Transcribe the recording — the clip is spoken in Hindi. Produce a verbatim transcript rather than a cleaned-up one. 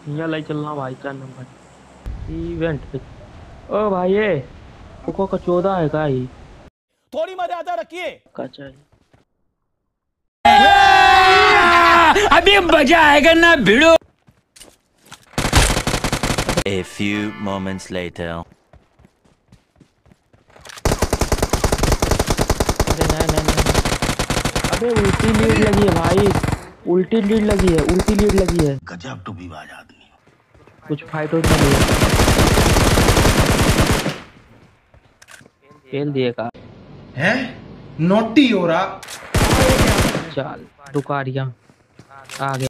यहाँ लाई चलना भाई चार नंबर इवेंट पे। ओ भाई ये कोको का चौदह है का ही थोड़ी मर्यादा रखिए। का चाहिए। अभी मजा आएगा ना भिड़ो। A few moments later. अरे नहीं नहीं नहीं, अबे उल्टी लीड लगी है भाई, उल्टी लीड लगी है, उल्टी लीड लगी है। गजब टू भी बाज आदमी। कुछ फाइट हो नहीं है, खेल दिए का हैं नोटी हो रहा। चाल दुकारिया आ गया।